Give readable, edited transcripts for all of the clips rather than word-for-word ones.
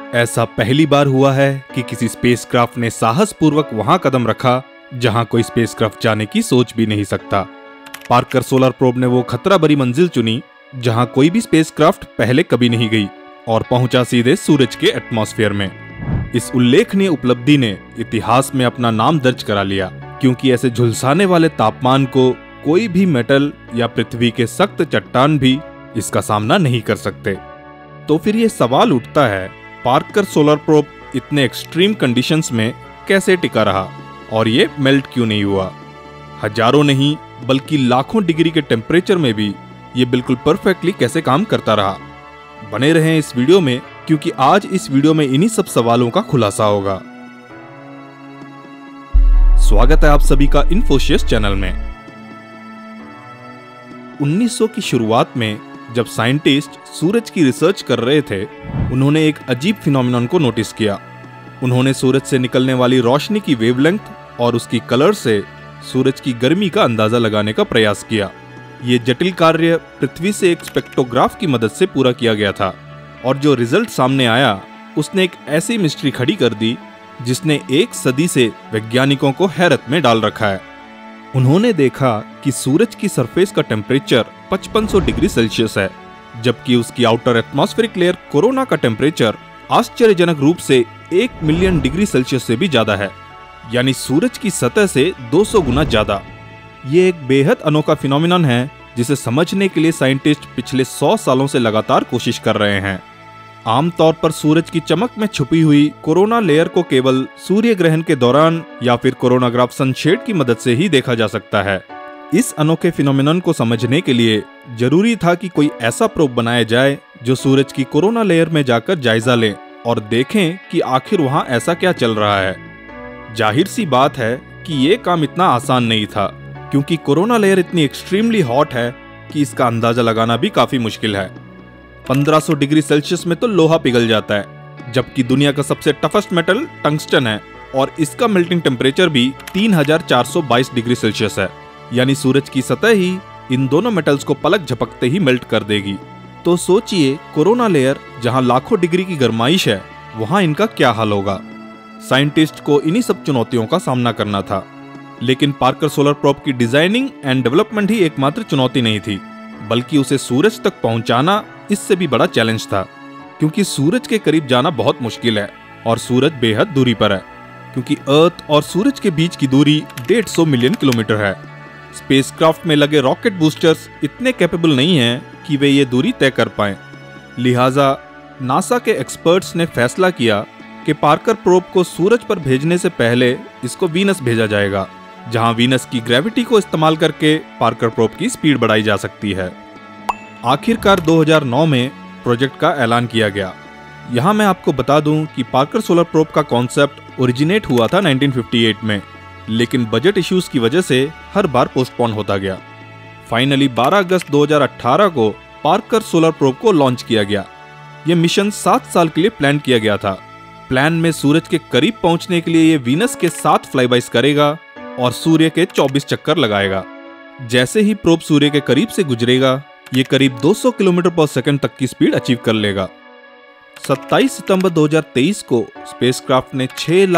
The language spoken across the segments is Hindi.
ऐसा पहली बार हुआ है कि किसी स्पेसक्राफ्ट ने साहसपूर्वक वहां कदम रखा जहां कोई स्पेसक्राफ्ट जाने की सोच भी नहीं सकता। पार्कर सोलर प्रोब ने वो खतरा भरी मंजिल चुनी जहां कोई भी स्पेसक्राफ्ट पहले कभी नहीं गई और पहुंचा सीधे सूरज के एटमॉस्फेयर में। इस उल्लेखनीय उपलब्धि ने इतिहास में अपना नाम दर्ज करा लिया, क्योंकि ऐसे झुलसाने वाले तापमान को कोई भी मेटल या पृथ्वी के सख्त चट्टान भी इसका सामना नहीं कर सकते। तो फिर ये सवाल उठता है, पार्कर सोलर प्रोब इतने एक्सट्रीम कंडीशंस में कैसे टिका रहा और ये मेल्ट क्यों नहीं हुआ? हजारों नहीं बल्कि लाखों डिग्री के टेम्परेचर में भी ये बिल्कुल परफेक्टली कैसे काम करता रहा? बने रहें इस वीडियो में, क्योंकि आज इस वीडियो में इन्हीं सब सवालों का खुलासा होगा। स्वागत है आप सभी का इन्फोसियस चैनल में। 1900 की शुरुआत में जब साइंटिस्ट सूरज की रिसर्च कर रहे थे, उन्होंने एक अजीब फिनोमेनन को नोटिस किया। उन्होंने सूरज से निकलने वाली रोशनी की वेवलेंथ और उसकी कलर से सूरज की गर्मी का अंदाजा लगाने का प्रयास किया। ये जटिल कार्य पृथ्वी से एक स्पेक्ट्रोग्राफ की मदद से पूरा किया गया था, और जो रिजल्ट सामने आया उसने एक ऐसी मिस्ट्री खड़ी कर दी जिसने एक सदी से वैज्ञानिकों को हैरत में डाल रखा है। उन्होंने देखा कि सूरज की सरफेस का टेम्परेचर 5500 डिग्री सेल्सियस है, जबकि उसकी आउटर एटमॉस्फेरिक लेयर कोरोना का टेम्परेचर आश्चर्यजनक रूप से 1 मिलियन डिग्री सेल्सियस से भी ज्यादा है, यानी सूरज की सतह से 200 गुना ज्यादा। ये एक बेहद अनोखा फिनोमिनन है जिसे समझने के लिए साइंटिस्ट पिछले 100 सालों से लगातार कोशिश कर रहे हैं। आमतौर पर सूरज की चमक में छुपी हुई कोरोना लेयर को केवल सूर्य ग्रहण के दौरान या फिर कोरोनाग्राफ सनशेड की मदद से ही देखा जा सकता है। इस अनोखे फिनोमेनन को समझने के लिए जरूरी था कि कोई ऐसा प्रोब बनाया जाए जो सूरज की कोरोना लेयर में जाकर जायजा ले और देखें कि आखिर वहां ऐसा क्या चल रहा है। जाहिर सी बात है कि ये काम इतना आसान नहीं था, क्योंकि कोरोना लेयर इतनी एक्सट्रीमली हॉट है कि इसका अंदाजा लगाना भी काफी मुश्किल है। 1500 डिग्री सेल्सियस में तो लोहा पिघल जाता है, जबकि दुनिया का सबसे टफेस्ट मेटल टंगस्टन है और इसका मेल्टिंग टेम्परेचर भी 3422 डिग्री सेल्सियस है, यानी सूरज की सतह ही इन दोनों मेटल्स को पलक झपकते ही मेल्ट कर देगी। तो सोचिए, कोरोना लेयर जहां लाखों डिग्री की गर्माइश है, वहां इनका क्या हाल होगा? साइंटिस्ट को इन्हीं सब चुनौतियों का सामना करना था, लेकिन पार्कर सोलर प्रोब की डिजाइनिंग एंड डेवलपमेंट ही एकमात्र चुनौती नहीं थी, बल्कि उसे सूरज तक पहुंचाना इससे भी बड़ा चैलेंज था, क्योंकि सूरज के करीब जाना बहुत मुश्किल है और सूरज बेहद दूरी पर है, क्योंकि अर्थ और सूरज के बीच की दूरी 150 मिलियन किलोमीटर है। स्पेसक्राफ्ट में लगे रॉकेट बूस्टर्स इतने कैपेबल नहीं हैं कि वे ये दूरी तय कर पाएं। लिहाजा नासा के एक्सपर्ट्स ने फैसला किया कि पार्कर प्रोब को सूरज पर भेजने से पहले इसको वीनस भेजा जाएगा, जहां वीनस की ग्रेविटी को इस्तेमाल करके पार्कर प्रोब की स्पीड बढ़ाई जा सकती है। आखिरकार 2009 में प्रोजेक्ट का ऐलान किया गया। यहां मैं आपको बता दूं कि पार्कर सोलर प्रोब का कॉन्सेप्ट ओरिजिनेट हुआ था 1958 में, लेकिन बजट इश्यूज की वजह से हर बार पोस्टपोन होता गया। फाइनली 12 अगस्त 2018 को पार्कर सोलर प्रोब को लॉन्च किया गया। यह मिशन 7 साल के लिए प्लान किया गया था। प्लान में सूरज के करीब पहुंचने के लिए ये वीनस के 7 फ्लाईबाइज करेगा और सूर्य के 24 चक्कर लगाएगा। जैसे ही प्रोब सूर्य के करीब से गुजरेगा, ये करीब 200 किलोमीटर पर सेकंड तक की स्पीड अचीव कर लेगा। 27 सितंबर 2023 को स्पेसक्राफ्ट ने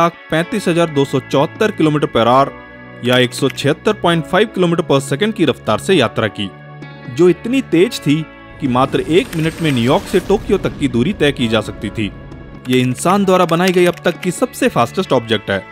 6,35,274 किलोमीटर पर आवर या 176.5 किलोमीटर पर सेकंड की रफ्तार से यात्रा की, जो इतनी तेज थी कि मात्र 1 मिनट में न्यूयॉर्क से टोक्यो तक की दूरी तय की जा सकती थी। ये इंसान द्वारा बनाई गई अब तक की सबसे फास्टेस्ट ऑब्जेक्ट है।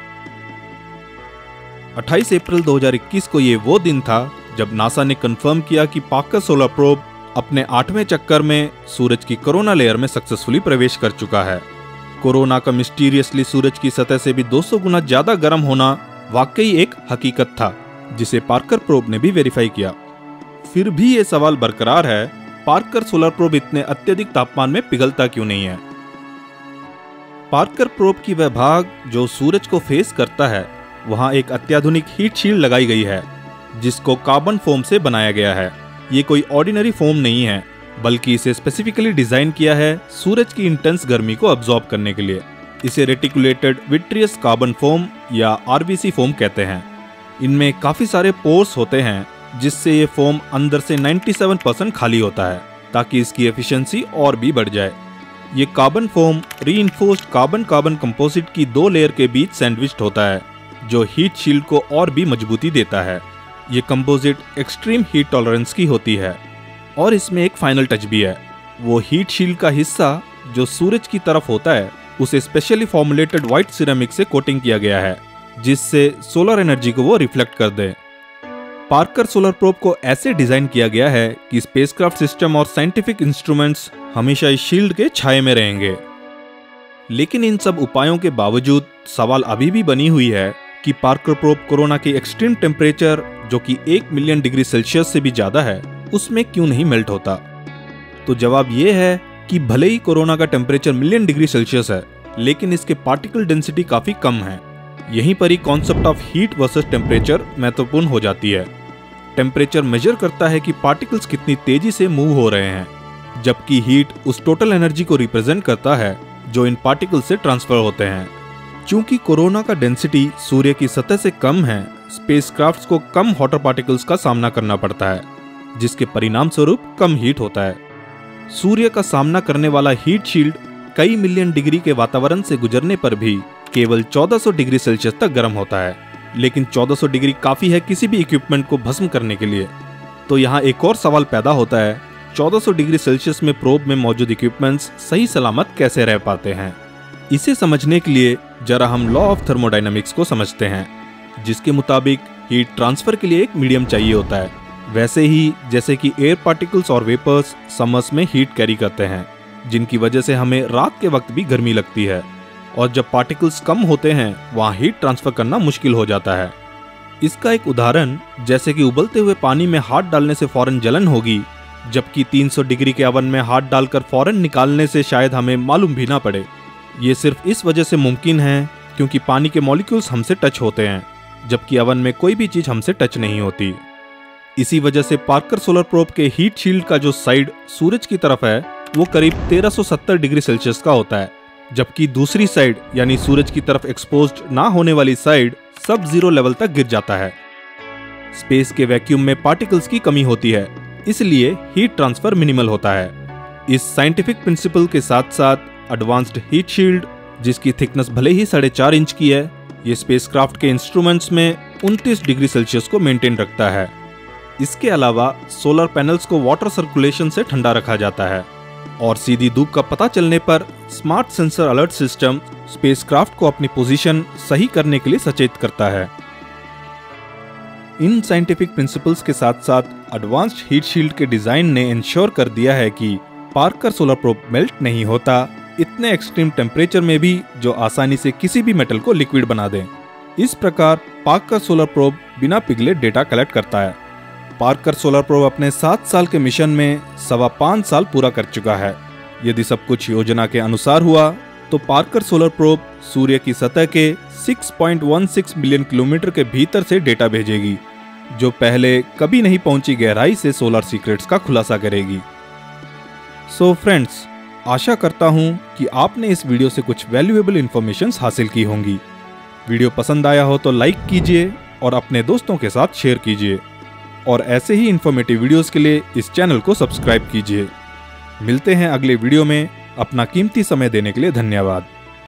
28 अप्रैल 2021 को ये वो दिन था जब नासा ने कंफर्म किया कि पार्कर सोलर प्रोब अपने 8वें चक्कर में सूरज की कोरोना लेयर में सक्सेसफुली प्रवेश कर चुका है। कोरोना का मिस्टीरियसली सूरज की सतह से भी 200 गुना ज्यादा गर्म होना वाकई एक हकीकत था, जिसे पार्कर प्रोब ने भी वेरीफाई किया। फिर भी ये सवाल बरकरार है, पार्कर सोलर प्रोब इतने अत्यधिक तापमान में पिघलता क्यों नहीं है? पार्कर प्रोब की वह भाग जो सूरज को फेस करता है, वहां एक अत्याधुनिक हीट शील्ड लगाई गई है, जिसको कार्बन फोम से बनाया गया है। ये कोई ऑर्डिनरी फोम नहीं है, बल्कि इसे स्पेसिफिकली डिजाइन किया है सूरज की इंटेंस गर्मी को अब्सॉर्ब करने के लिए। इसे रेटिकुलेटेड विट्रियस कार्बन फोम या आरबीसी फोम कहते हैं। इनमें काफी सारे पोर्स होते हैं, जिससे ये फोम अंदर से 97% खाली होता है, ताकि इसकी एफिशिएंसी और भी बढ़ जाए। ये carbon foam reinforced carbon carbon composite की 2 लेयर के बीच सैंडविच्ड होता है, जो हीट शील्ड को और भी मजबूती देता है। ये कंपोजिट एक्सट्रीम हीट टॉलरेंस की होती है और इसमें एक फाइनल टच भी है। वो हीट शील्ड का हिस्सा जो सूरज की तरफ होता है उसे स्पेशली फॉर्मुलेटेड व्हाइट सिरेमिक से कोटिंग किया गया है, जिससे सोलर एनर्जी को वो रिफ्लेक्ट कर दे। पार्कर सोलर प्रोब को ऐसे डिजाइन किया गया है कि स्पेसक्राफ्ट सिस्टम और साइंटिफिक इंस्ट्रूमेंट्स हमेशा इस शील्ड के छाये में रहेंगे। लेकिन इन सब उपायों के बावजूद सवाल अभी भी बनी हुई है कि पार्कर प्रोब कोरोना की एक्सट्रीम टेम्परेचर जो कि 1 मिलियन डिग्री सेल्सियस से भी ज्यादा है उसमें क्यों नहीं मेल्ट होता। तो जवाब ये है कि भले ही कोरोना का टेम्परेचर मिलियन डिग्री सेल्सियस है, लेकिन इसके पार्टिकल डेंसिटी काफी कम है। यहीं पर ही concept of heat versus temperature महत्वपूर्ण हो जाती है। टेम्परेचर मेजर करता है कि पार्टिकल्स कितनी तेजी से मूव हो रहे हैं, जबकि हीट उस टोटल एनर्जी को रिप्रेजेंट करता है जो इन पार्टिकल्स से ट्रांसफर होते हैं। चूंकि कोरोना का डेंसिटी सूर्य की सतह से कम है, स्पेसक्राफ्ट्स को कम हॉटर पार्टिकल्स का सामना करना पड़ता है, जिसके परिणाम स्वरूप कम हीट होता है। सूर्य का सामना करने वाला हीट शील्ड कई मिलियन डिग्री के वातावरण से गुजरने पर भी केवल 1400 डिग्री सेल्सियस तक गर्म होता है। लेकिन 1400 डिग्री काफी है किसी भी इक्विपमेंट को भस्म करने के लिए। तो यहाँ एक और सवाल पैदा होता है, 1400 डिग्री सेल्सियस में प्रोब में मौजूद इक्विपमेंट्स सही सलामत कैसे रह पाते हैं। इसे समझने के लिए जरा हम लॉ ऑफ थर्मोडायनामिक्स को समझते हैं, जिसके मुताबिक हीट ट्रांसफर के लिए एक मीडियम चाहिए होता है। वैसे ही जैसे कि एयर पार्टिकल्स और वेपर्स समर्स में हीट कैरी करते हैं, जिनकी वजह से हमें रात के वक्त भी गर्मी लगती है, और जब पार्टिकल्स कम होते हैं वहाँ हीट ट्रांसफर करना मुश्किल हो जाता है। इसका एक उदाहरण जैसे कि उबलते हुए पानी में हाथ डालने से फौरन जलन होगी, जबकि 300 डिग्री के ओवन में हाथ डालकर फौरन निकालने से शायद हमें मालूम भी ना पड़े। ये सिर्फ इस वजह से मुमकिन है क्योंकि पानी के मॉलिक्यूल्स हमसे टच होते हैं, जबकि ओवन में कोई भी चीज हमसे टच नहीं होती। इसी वजह से पार्कर सोलर प्रोब के हीट शील्ड का जो साइड सूरज की तरफ है वो करीब 1370 डिग्री सेल्सियस का होता है, जबकि दूसरी साइड यानी सूरज की तरफ एक्सपोज्ड ना होने वाली साइड सब जीरो लेवल तक गिर जाता है। स्पेस के वैक्यूम में पार्टिकल्स की कमी होती है, इसलिए हीट ट्रांसफर मिनिमल होता है। इस साइंटिफिक प्रिंसिपल के साथ साथ एडवांस्ड हीट शील्ड, जिसकी थिकनेस भले ही 4.5 इंच की है, ये स्पेसक्राफ्ट के इंस्ट्रूमेंट्स में 29 डिग्री सेल्सियस को मेंटेन रखता है। इसके अलावा सोलर पैनल्स को वाटर सर्कुलेशन से ठंडा रखा जाता है, और सीधी धूप का पता चलने पर smart sensor alert system spacecraft को अपनी पोजीशन सही करने के लिए सचेत करता है। इन साइंटिफिक प्रिंसिपल्स के साथ साथ एडवांस्ड हीट शील्ड के डिजाइन ने इंश्योर कर दिया है कि पार्कर सोलर प्रोब मेल्ट नहीं होता इतने एक्सट्रीम टेम्परेचर में भी, जो आसानी से किसी भी मेटल को लिक्विड बना दे। इस प्रकार पार्कर सोलर प्रोब बिना पिघले डेटा कलेक्ट करता है। पार्कर सोलर प्रोब अपने 7 साल के मिशन में 5.25 साल पूरा कर चुका है। यदि सब कुछ योजना के अनुसार हुआ तो पार्कर सोलर प्रोब सूर्य की सतह के 6.16 बिलियन किलोमीटर के भीतर से डेटा भेजेगी, जो पहले कभी नहीं पहुंची गहराई से सोलर सीक्रेट्स का खुलासा करेगी। सो फ्रेंड्स, आशा करता हूं कि आपने इस वीडियो से कुछ वैल्यूएबल इंफॉर्मेशन हासिल की होंगी। वीडियो पसंद आया हो तो लाइक कीजिए और अपने दोस्तों के साथ शेयर कीजिए, और ऐसे ही इंफॉर्मेटिव वीडियोस के लिए इस चैनल को सब्सक्राइब कीजिए। मिलते हैं अगले वीडियो में। अपना कीमती समय देने के लिए धन्यवाद।